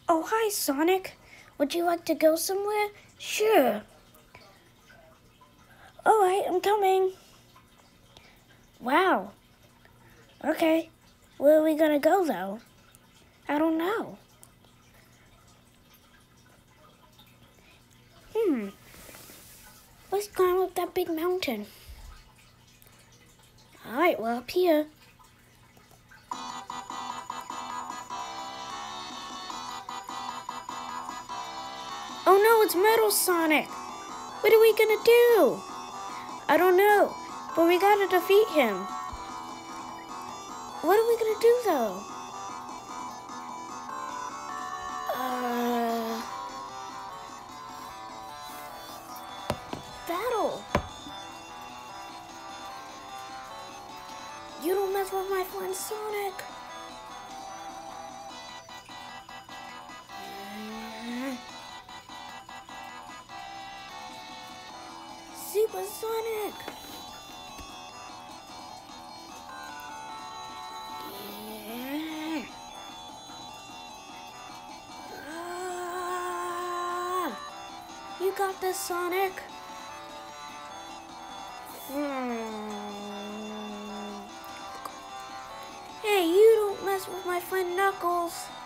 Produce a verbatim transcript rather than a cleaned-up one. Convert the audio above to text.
Oh, hi, Sonic. Would you like to go somewhere? Sure. All right, I'm coming. Wow. Okay. Where are we gonna go, though? I don't know. Hmm. Let's climb up that big mountain. All right, we're up here. Oh no, it's Metal Sonic. What are we gonna do? I don't know, but we gotta defeat him. What are we gonna do, though? Uh... Battle. You don't mess with my friend Sonic. Super Sonic. Yeah. Ah. You got this, Sonic. Hmm. Hey, you don't mess with my friend Knuckles.